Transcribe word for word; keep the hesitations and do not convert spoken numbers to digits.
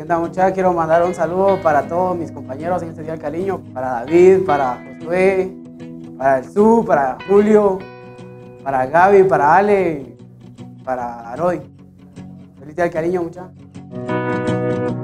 onda, muchachos? Quiero mandar un saludo para todos mis compañeros en este Día del Cariño, para David, para Josué, para el Su, para Julio, para Gaby, para Ale, para Aroy. Feliz Día del Cariño, muchachos.